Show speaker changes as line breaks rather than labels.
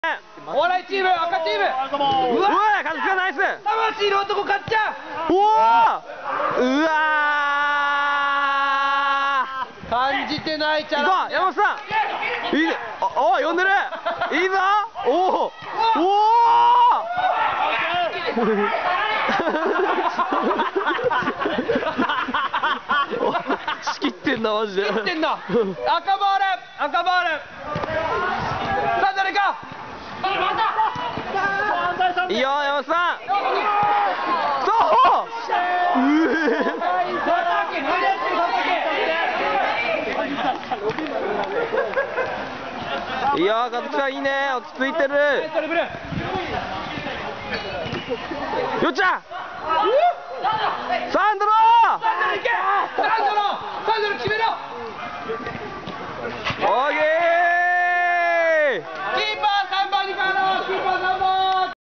お笑いチーム、赤チーム。
うわー、カズキナイス。
魂の男かっちゃん。
おお、うわー。
感じてないチャラ。
行こう、山本さん。いいね。お、呼んでる。いいぞ。おお。おお。仕切ってんな、マジで。
仕切ってんな。赤ボール、赤ボール。さあ、誰か。
いいよ、山本さん。そう。いいよ、和樹さんいいね、落ち着いてる。よっちゃん。サンドロー。
サンドロ決めろ。
オーケー。